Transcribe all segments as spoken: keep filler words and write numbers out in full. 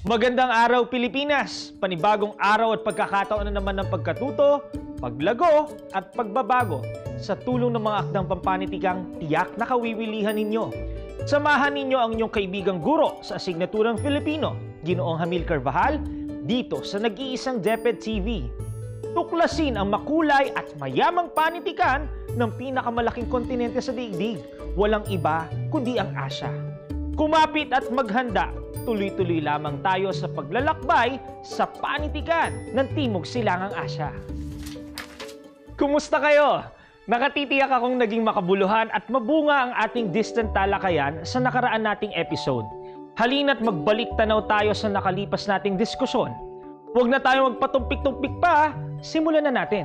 Magandang araw Pilipinas! Panibagong araw at pagkakataon na naman ng pagkatuto, paglago at pagbabago sa tulong ng mga akdang pampanitigang tiyak na kawiwilihan ninyo. Samahan ninyo ang inyong kaibigang guro sa asignaturang Filipino, Ginoong Jamil Carvajal, dito sa nag-iisang DepEd T V. Tuklasin ang makulay at mayamang panitikan ng pinakamalaking kontinente sa daigdig. Walang iba kundi ang Asya. Kumapit at maghanda. Tuloy-tuloy lamang tayo sa paglalakbay sa panitikan ng Timog Silangang Asya. Kumusta kayo? Nakatitiyak akong naging makabuluhan at mabunga ang ating distant talakayan sa nakaraan nating episode. Halina't magbalik tanaw tayo sa nakalipas nating diskusyon. Huwag na tayo magpatumpik-tumpik pa, simulan na natin.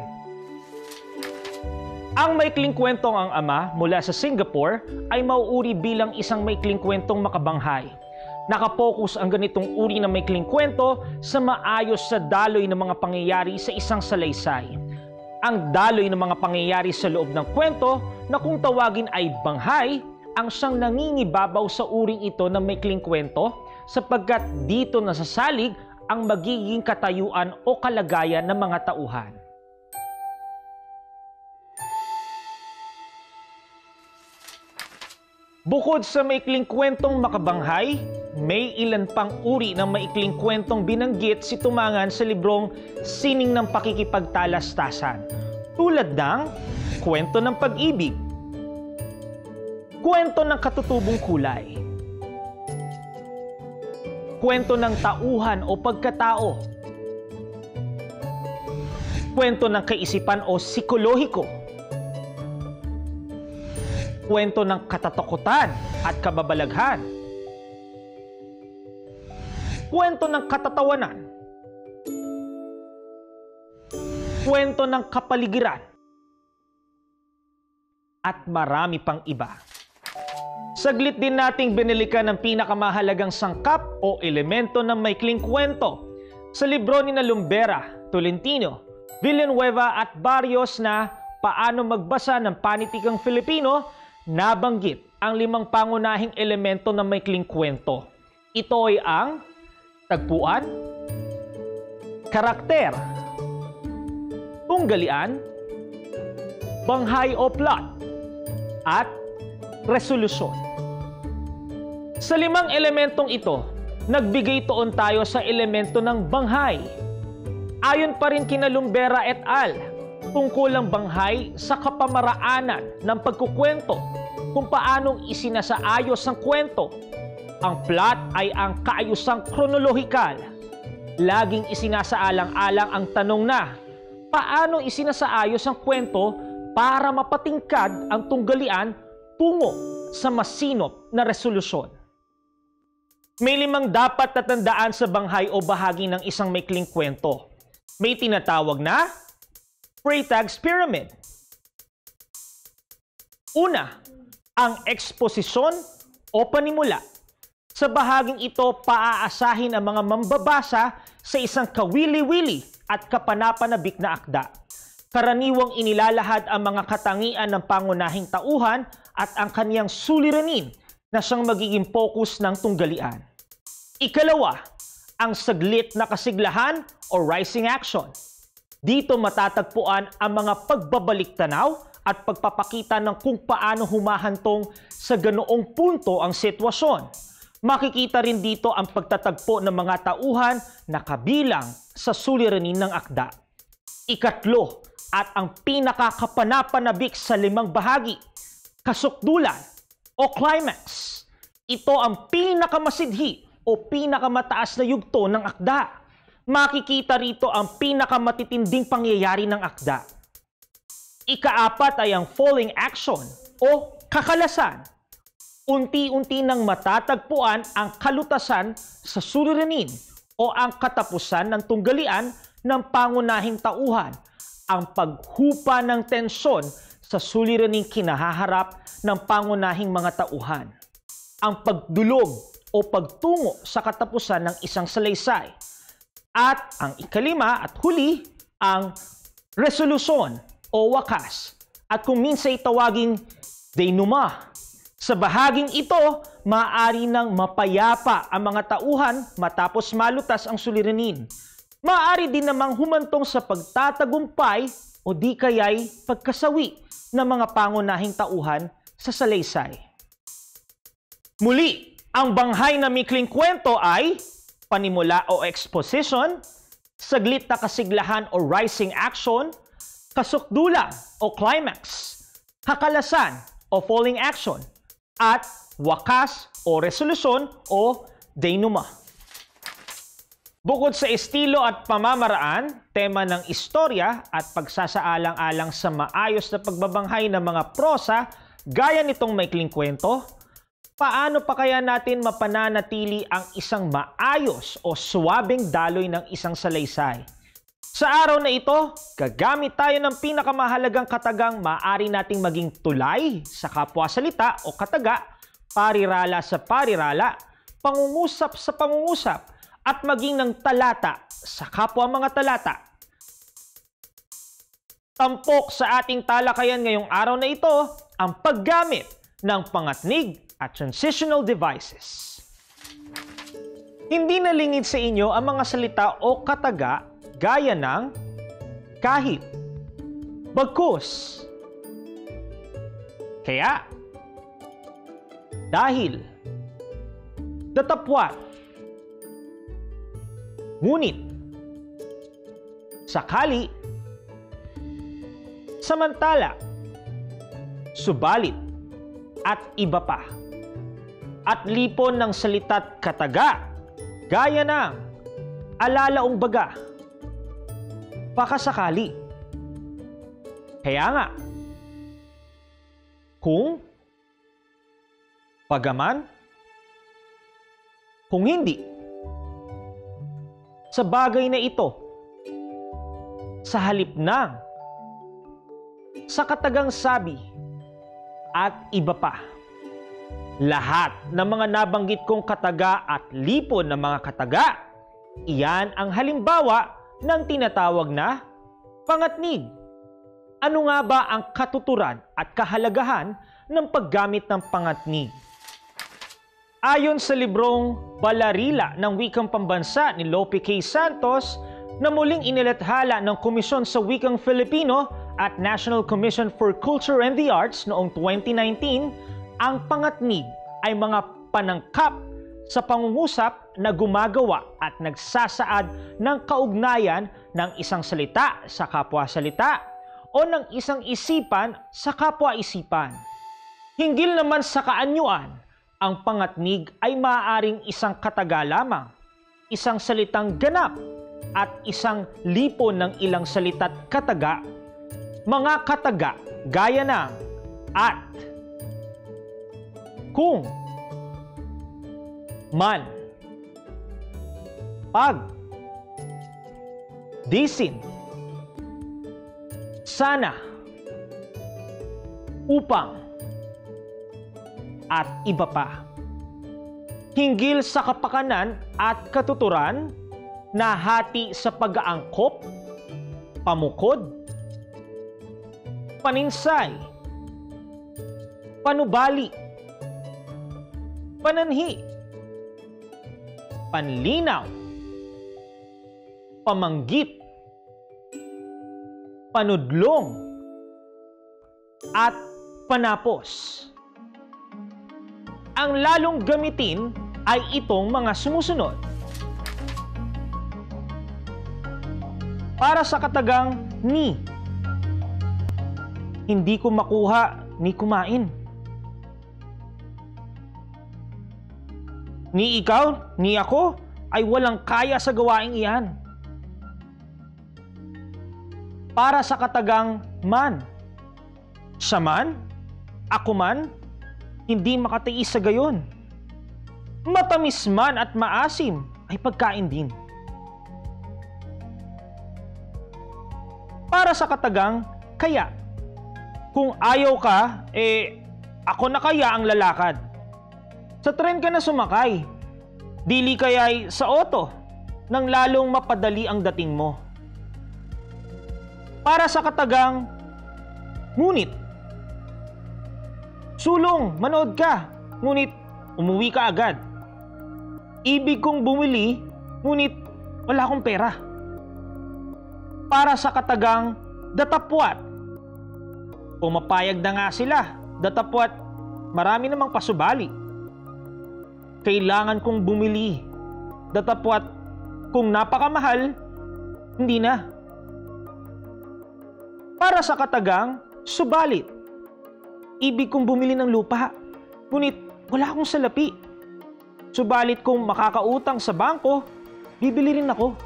Ang maikling kwentong ang ama mula sa Singapore ay mauuri bilang isang maikling kwentong makabanghay. Nakapokus ang ganitong uri ng maikling kwento sa maayos sa daloy ng mga pangyayari sa isang salaysay. Ang daloy ng mga pangyayari sa loob ng kwento na kung tawagin ay banghay, ang siyang nangingibabaw sa uring ito ng maikling kwento sapagkat dito nasasalig ang magiging katayuan o kalagayan ng mga tauhan. Bukod sa maikling kwentong makabanghay, may ilan pang uri ng maikling kwentong binanggit si Tumangan sa librong Sining ng Pakikipagtalastasan, tulad ng kwento ng pag-ibig, kwento ng katutubong kulay, kwento ng tauhan o pagkatao, kwento ng kaisipan o psikolohiko, kwento ng katatakutan at kababalaghan, kwento ng katatawanan, kwento ng kapaligiran, at marami pang iba. Saglit din nating binilikan ang pinakamahalagang sangkap o elemento ng maikling kwento sa libro ni Lumbera, Tolentino, Villanueva at Barrios na Paano Magbasa ng Panitikang Filipino. Nabanggit ang limang pangunahing elemento ng maikling kwento. Ito ay ang tagpuan, karakter, tunggalian, banghay o plot, at resolusyon. Sa limang elementong ito, nagbigay tuon tayo sa elemento ng banghay. Ayon pa rin kina Lumbera et al., tungkol ang banghay sa kapamaraanan ng pagkukwento kung paanong isinasaayos ang kwento. Ang plot ay ang kaayusang kronolohikal. Laging isinasaalang-alang ang tanong na, paano isinasaayos ang kwento para mapatingkad ang tunggalian tungo sa masinop na resolusyon? May limang dapat tatandaan sa banghay o bahagi ng isang maikling kwento. May tinatawag na Freytag's Pyramid. Una, ang eksposisyon o panimula. Sa bahaging ito, paaasahin ang mga mambabasa sa isang kawili-wili at kapanapanabik na akda. Karaniwang inilalahad ang mga katangian ng pangunahing tauhan at ang kaniyang suliranin na siyang magiging focus ng tunggalian. Ikalawa, ang saglit na kasiglahan o rising action. Dito matatagpuan ang mga pagbabalik-tanaw at pagpapakita ng kung paano humahantong sa ganoong punto ang sitwasyon. Makikita rin dito ang pagtatagpo ng mga tauhan na kabilang sa suliranin ng akda. Ikatlo, at ang pinakakapanapanabik sa limang bahagi, kasukdulan o climax. Ito ang pinakamasidhi o pinakamataas na yugto ng akda. Makikita rito ang pinakamatitinding pangyayari ng akda. Ikaapat ay ang falling action o kakalasan. Unti-unti nang matatagpuan ang kalutasan sa suliranin o ang katapusan ng tunggalian ng pangunahing tauhan, ang paghupa ng tensyon sa suliraning kinahaharap ng pangunahing mga tauhan, ang pagdulog o pagtungo sa katapusan ng isang salaysay, at ang ikalima at huli, ang resolusyon o wakas, at kung minsan tawaging denouement. Sa bahaging ito, maaari nang mapayapa ang mga tauhan matapos malutas ang suliranin. Maaari din namang humantong sa pagtatagumpay o di kaya'y pagkasawi ng mga pangunahing tauhan sa salaysay. Muli, ang banghay na mikling kwento ay panimula o exposition, saglit na kasiglahan o rising action, kasukdulan o climax, hakalasan o falling action, at wakas o resolusyon o denouement. Bukod sa estilo at pamamaraan, tema ng istorya at pagsasaalang-alang sa maayos na pagbabanghay ng mga prosa gaya nitong maikling kwento, paano pa kaya natin mapananatili ang isang maayos o suwabing daloy ng isang salaysay? Sa araw na ito, gagamit tayo ng pinakamahalagang katagang maaari nating maging tulay sa kapwa-salita o kataga, parirala sa parirala, pangungusap sa pangungusap, at maging ng talata sa kapwa mga talata. Tampok sa ating talakayan ngayong araw na ito ang paggamit ng pangatnig at transitional devices. Hindi nalingid sa inyo ang mga salita o kataga gaya ng kahit, bagkus, kaya, dahil, datapwat, ngunit, sakali, samantala, subalit, at iba pa. At lipon ng salita't kataga, gaya ng alalaong baga, pakasakali. Kaya nga, kung, pagaman, kung hindi, sa bagay na ito, sa halip ng, sa katagang sabi, at iba pa. Lahat ng mga nabanggit kong kataga at lipon ng mga kataga, iyan ang halimbawa ng tinatawag na pangatnig. Ano nga ba ang katuturan at kahalagahan ng paggamit ng pangatnig? Ayon sa librong Balarila ng Wikang Pambansa ni Lope K. Santos na muling inilathala ng Komisyon sa Wikang Filipino at National Commission for Culture and the Arts noong twenty nineteen, ang pangatnig ay mga panangkap sa pangungusap na gumagawa at nagsasaad ng kaugnayan ng isang salita sa kapwa-salita o ng isang isipan sa kapwa-isipan. Hinggil naman sa kaanyuan, ang pangatnig ay maaaring isang kataga lamang, isang salitang ganap, at isang lipon ng ilang salita't kataga, mga kataga gaya ng at, kung, man, pag, disin, sana, upang, at iba pa. Hinggil sa kapakanan at katuturan na hati sa pag-aangkop, pamukod, paninsay, panubali, pananhi, panlinaw, pamanggit, panudlong, at panapos. Ang lalong gamitin ay itong mga sumusunod. Para sa katagang ni, hindi ko makuha ni kumain. Ni ikaw, ni ako, ay walang kaya sa gawaing iyan. Para sa katagang man, siya man, ako man, hindi makatiis sa gayon. Matamis man at maasim ay pagkain din. Para sa katagang kaya, kung ayaw ka, eh, ako na kaya ang lalakad. Sa tren ka na sumakay, dili kaya'y sa auto, nang lalong mapadali ang dating mo. Para sa katagang ngunit, Sulong, manood ka, ngunit umuwi ka agad. Ibig kong bumili, ngunit wala akong pera. Para sa katagang datapwat. Pumapayag na nga sila, datapwat, marami namang pasubali. Kailangan kong bumili, datapwat, kung napakamahal, hindi na. Para sa katagang subalit. Ibig kong bumili ng lupa, ngunit wala akong salapi. Subalit kung makakautang sa bangko, bibili rin ako.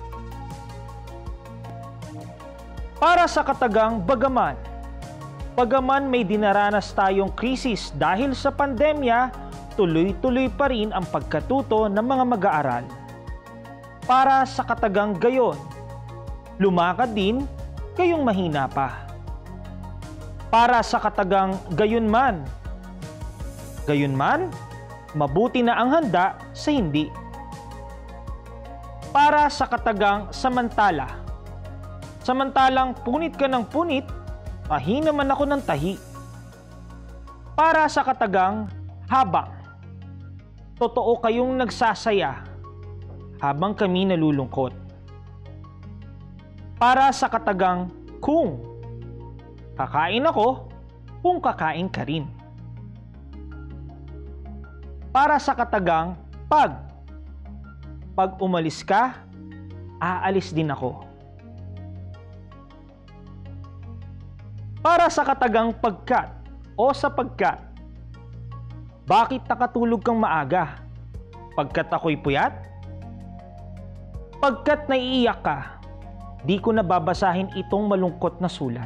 Para sa katagang bagaman. Bagaman may dinaranas tayong krisis dahil sa pandemya, tuloy-tuloy pa rin ang pagkatuto ng mga mag-aaral. Para sa katagang gayon, lumakad din kayong mahina pa. Para sa katagang gayunman. Gayunman, mabuti na ang handa sa hindi. Para sa katagang samantala. Samantalang punit ka ng punit, tahi naman ako ng tahi. Para sa katagang habang. Totoo kayong nagsasaya habang kami nalulungkot. Para sa katagang kung. Kakain ako kung kakain ka rin. Para sa katagang pag. Pag umalis ka, aalis din ako. Para sa katagang pagkat o sapagkat. Bakit nakatulog kang maaga? Pagkat ako'y puyat? Pagkat naiiyak ka, di ko nababasahin itong malungkot na sulat.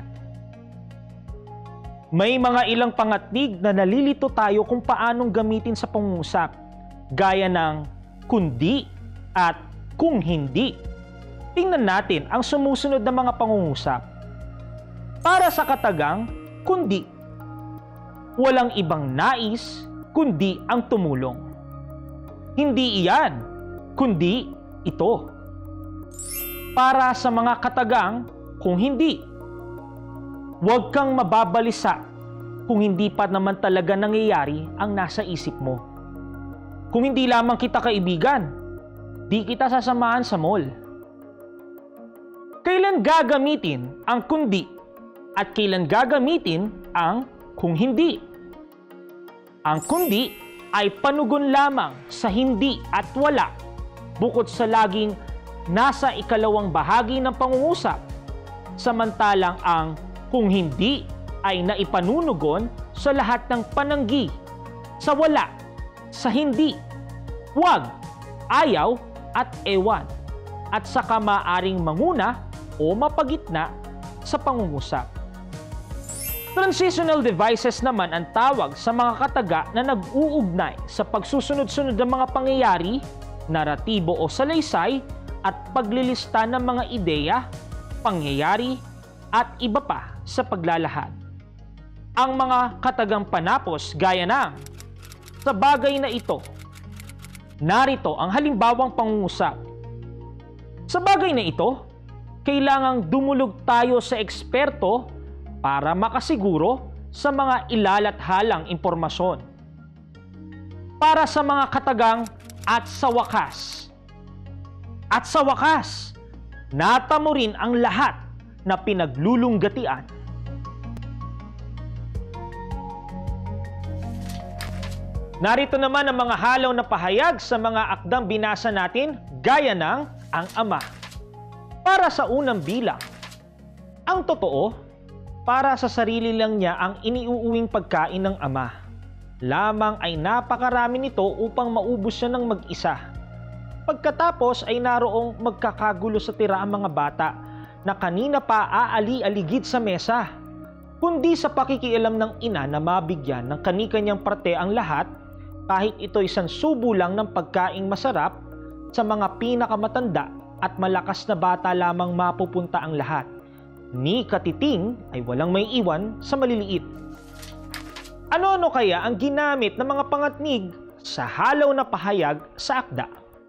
May mga ilang pangatnig na nalilito tayo kung paanong gamitin sa pangungusap, gaya ng kundi at kung hindi. Tingnan natin ang sumusunod na mga pangungusap. Para sa katagang kundi. Walang ibang nais kundi ang tumulong. Hindi iyan, kundi ito. Para sa mga katagang kung hindi. Huwag kang mababalisa kung hindi pa naman talaga nangyayari ang nasa isip mo. Kung hindi lamang kita kaibigan, di kita sasamahan sa mall. Kailan gagamitin ang kundi at kailan gagamitin ang kung hindi? Ang kundi ay panugon lamang sa hindi at wala bukod sa laging nasa ikalawang bahagi ng pangungusap. Samantalang ang kung hindi ay naipanunugon sa lahat ng pananggi, sa wala, sa hindi, wag, ayaw at ewan, at saka maaring manguna o mapagitna sa pangungusap. Transitional devices naman ang tawag sa mga kataga na nag-uugnay sa pagsusunod-sunod ng mga pangyayari, naratibo o salaysay at paglilista ng mga ideya, pangyayari at iba pa sa paglalahad. Ang mga katagang panapos gaya ng sa bagay na ito, narito ang halimbawang pangungusap. Sa bagay na ito, kailangang dumulog tayo sa eksperto para makasiguro sa mga ilalathalang impormasyon. Para sa mga katagang at sa wakas. At sa wakas, natamo rin ang lahat na pinaglulunggatian. Narito naman ang mga halaw na pahayag sa mga akdang binasa natin gaya ng ang ama. Para sa unang bilang, ang totoo, para sa sarili lang niya ang iniuuwing pagkain ng ama. Lamang ay napakarami nito upang maubos siya ng mag-isa. Pagkatapos ay naroong magkakagulo sa tira ang mga bata na kanina pa aali-aligid sa mesa, kundi sa pakikialam ng ina na mabigyan ng kani-kanyang parte ang lahat kahit ito'y sansubo lang ng pagkaing masarap sa mga pinakamatanda at malakas na bata lamang mapupunta ang lahat. Ni katiting ay walang may iwan sa maliliit. Ano-ano kaya ang ginamit ng mga pangatnig sa halaw na pahayag sa akda?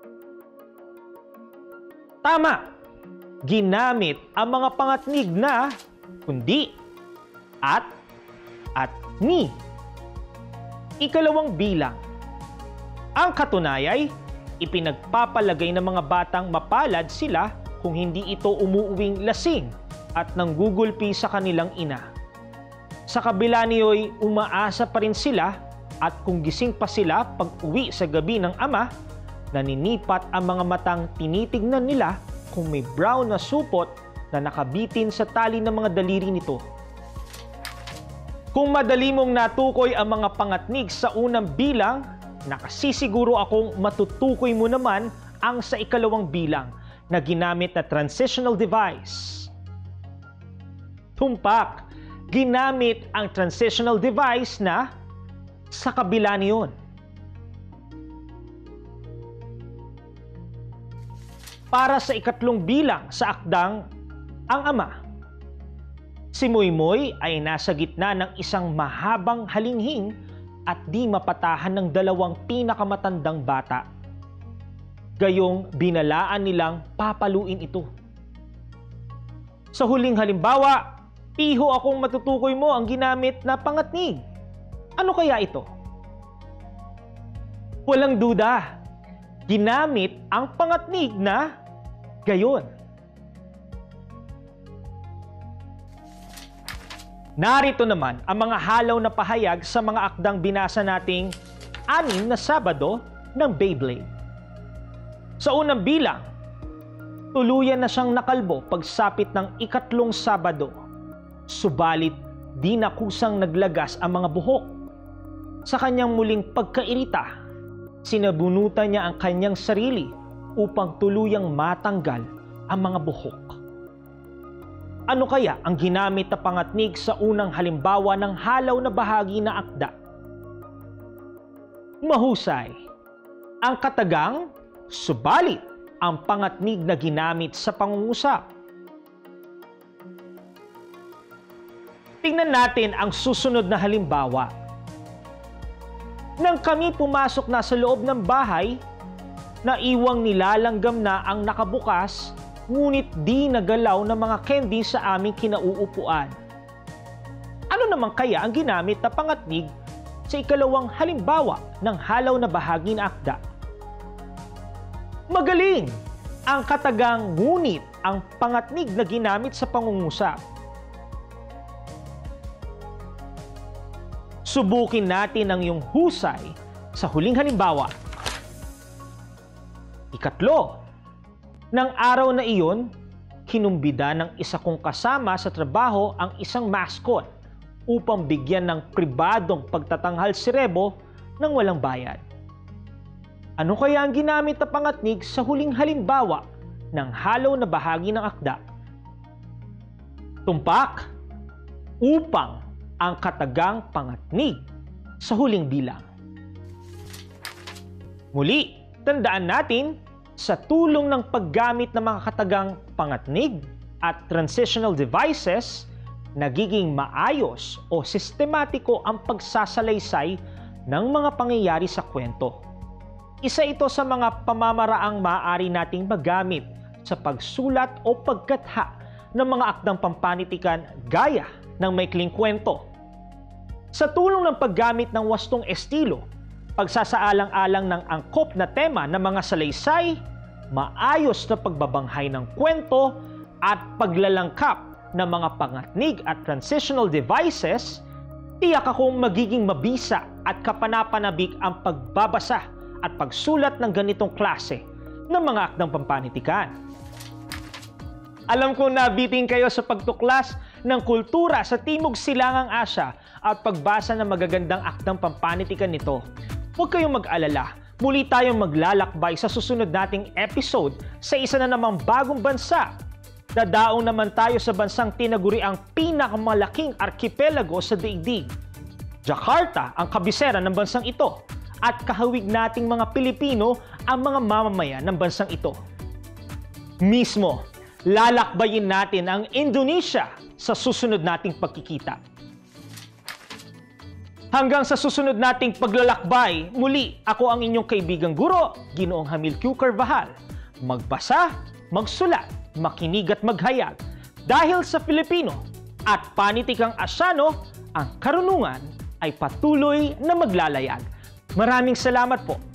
Tama! Ginamit ang mga pangatnig na kundi, at, at ni. Ikalawang bilang. Ang katunayay, ipinagpapalagay ng mga batang mapalad sila kung hindi ito umuuwing lasing at nanggugulpi sa kanilang ina. Sa kabila niyo'y umaasa pa rin sila at kung gising pa sila pag uwi sa gabi ng ama, naninipat ang mga matang tinitignan nila kung may brown na supot na nakabitin sa tali ng mga daliri nito. Kung madali mong natukoy ang mga pangatnig sa unang bilang, nakasisiguro akong matutukoy mo naman ang sa ikalawang bilang na ginamit na transitional device. Tumpak, ginamit ang transitional device na sa kabila niyon. Para sa ikatlong bilang sa akdang ang ama. Si Moymoy ay nasa gitna ng isang mahabang halinghing at di mapatahan ng dalawang pinakamatandang bata. Gayong binalaan nilang papaluin ito. Sa huling halimbawa, piho akong matutukoy mo ang ginamit na pangatnig. Ano kaya ito? Walang duda, ginamit ang pangatnig na gayon. Narito naman ang mga halaw na pahayag sa mga akdang binasa nating anim na Sabado ng Beyblade. Sa unang bilang, tuluyan na siyang nakalbo pagsapit ng ikatlong Sabado. Subalit, di na kusang naglagas ang mga buhok. Sa kanyang muling pagkairita, sinabunutan niya ang kanyang sarili upang tuluyang matanggal ang mga buhok. Ano kaya ang ginamit na pangatnig sa unang halimbawa ng halaw na bahagi na akda? Mahusay. Ang katagang, subalit ang pangatnig na ginamit sa pangungusap. Tingnan natin ang susunod na halimbawa. Nang kami pumasok na sa loob ng bahay, naiwang nilalanggam na ang nakabukas, ngunit di nagalaw ng mga candy sa aming kinauupuan. Ano naman kaya ang ginamit na pangatnig sa ikalawang halimbawa ng halaw na bahagi na akda? Magaling! Ang katagang ngunit ang pangatnig na ginamit sa pangungusap. Subukin natin ang iyong husay sa huling halimbawa. Ikatlo, nang araw na iyon, kinumbida ng isa kong kasama sa trabaho ang isang mascot upang bigyan ng pribadong pagtatanghal si Rebo ng walang bayad. Ano kaya ang ginamit na pangatnig sa huling halimbawa ng halaw na bahagi ng akda? Tumpak, upang ang katagang pangatnig sa huling bilang. Muli, tandaan natin, sa tulong ng paggamit ng mga katagang pangatnig at transitional devices, nagiging maayos o sistematiko ang pagsasalaysay ng mga pangyayari sa kwento. Isa ito sa mga pamamaraang maaari nating magamit sa pagsulat o pagkatha ng mga akdang pampanitikan gaya ng maikling kwento. Sa tulong ng paggamit ng wastong estilo, pagsasaalang-alang ng angkop na tema ng mga salaysay, maayos na pagbabanghay ng kwento at paglalangkap ng mga pangatnig at transitional devices, tiyak akong magiging mabisa at kapanapanabik ang pagbabasa at pagsulat ng ganitong klase ng mga akdang pampanitikan. Alam ko nabitin kayo sa pagtuklas ng kultura sa Timog Silangang Asya at pagbasa ng magagandang akdang pampanitikan nito. Huwag kayong mag-alala, muli tayong maglalakbay sa susunod nating episode sa isa na namang bagong bansa. Dadaong naman tayo sa bansang tinaguriang pinakamalaking arkipelago sa daigdig. Jakarta ang kabisera ng bansang ito at kahawig nating mga Pilipino ang mga mamamayan ng bansang ito. Mismo, lalakbayin natin ang Indonesia sa susunod nating pagkikita. Hanggang sa susunod nating paglalakbay, muli ako ang inyong kaibigang guro, Ginoong Jamil Q. Carvajal. Magbasa, magsulat, makinig at maghayag. Dahil sa Filipino at panitikang Asyano, ang karunungan ay patuloy na maglalayag. Maraming salamat po.